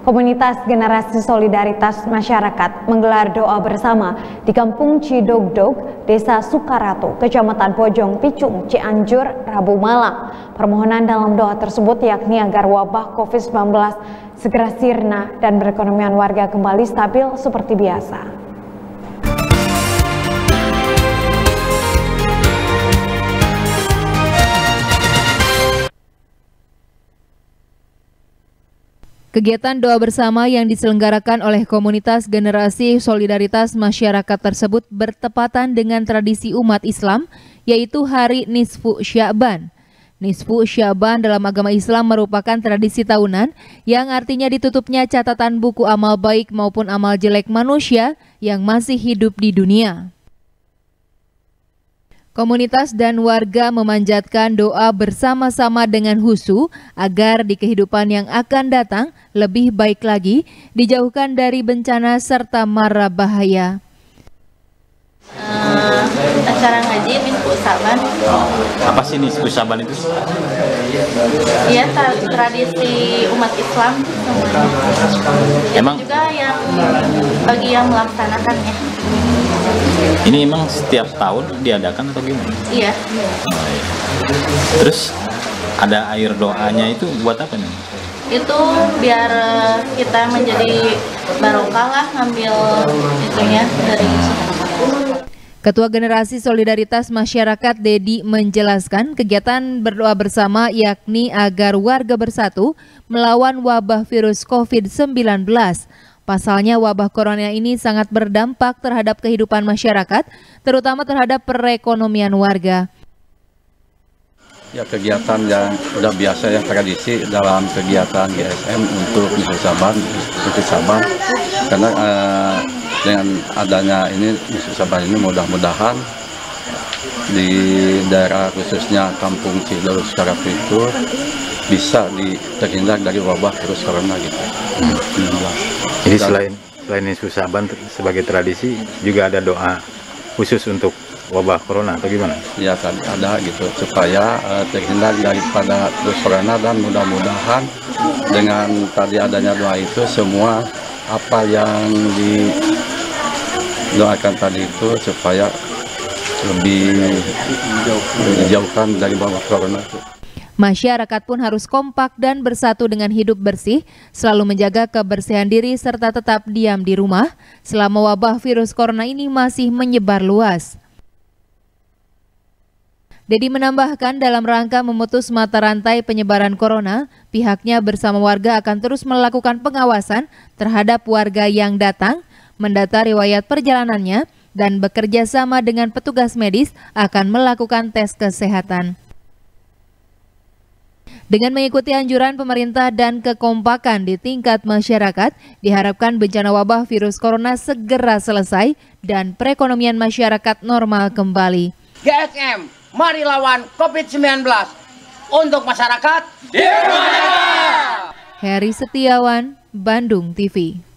Komunitas Generasi Solidaritas Masyarakat menggelar doa bersama di Kampung Cidogdog, Desa Sukarato, Kecamatan Bojong Picung, Cianjur, Rabu malam. Permohonan dalam doa tersebut yakni agar wabah COVID-19 segera sirna dan perekonomian warga kembali stabil seperti biasa. Kegiatan doa bersama yang diselenggarakan oleh Komunitas Generasi Solidaritas Masyarakat tersebut bertepatan dengan tradisi umat Islam, yaitu hari Nisfu Sya'ban. Nisfu Sya'ban dalam agama Islam merupakan tradisi tahunan yang artinya ditutupnya catatan buku amal baik maupun amal jelek manusia yang masih hidup di dunia. Komunitas dan warga memanjatkan doa bersama-sama dengan khusyuk agar di kehidupan yang akan datang lebih baik lagi, dijauhkan dari bencana serta mara bahaya. Acara ngaji Nisfu Sya'ban. Apa sih Nisfu Sya'ban itu? Iya, tradisi umat Islam semuanya. Emang juga yang bagi yang melaksanakannya. Ini emang setiap tahun diadakan atau gimana? Iya. Terus ada air doanya itu buat apa nih? Itu biar kita menjadi barokah lah, ngambil itunya dari. Ketua Generasi Solidaritas Masyarakat Dedi menjelaskan kegiatan berdoa bersama yakni agar warga bersatu melawan wabah virus COVID-19. Pasalnya wabah corona ini sangat berdampak terhadap kehidupan masyarakat, terutama terhadap perekonomian warga. Ya, kegiatan yang sudah biasa, yang tradisi dalam kegiatan GSM untuk Nisfu Sya'ban, karena dengan adanya ini Nisfu Sya'ban ini mudah-mudahan di daerah khususnya Kampung Cidogdog Sukarato itu bisa terhindar dari wabah virus corona gitu. Jadi selain Nisfu Sya'ban sebagai tradisi juga ada doa khusus untuk wabah corona atau gimana? Ya, ada gitu supaya terhindar daripada virus corona, dan mudah-mudahan dengan tadi adanya doa itu semua apa yang didoakan tadi itu supaya lebih dijauhkan dari wabah corona itu. Masyarakat pun harus kompak dan bersatu dengan hidup bersih, selalu menjaga kebersihan diri serta tetap diam di rumah selama wabah virus corona ini masih menyebar luas. Dedi menambahkan dalam rangka memutus mata rantai penyebaran corona, pihaknya bersama warga akan terus melakukan pengawasan terhadap warga yang datang, mendata riwayat perjalanannya, dan bekerja sama dengan petugas medis akan melakukan tes kesehatan. Dengan mengikuti anjuran pemerintah dan kekompakan di tingkat masyarakat, diharapkan bencana wabah virus corona segera selesai dan perekonomian masyarakat normal kembali. GSM, mari lawan COVID-19 untuk masyarakat. Heri Setiawan, Bandung TV.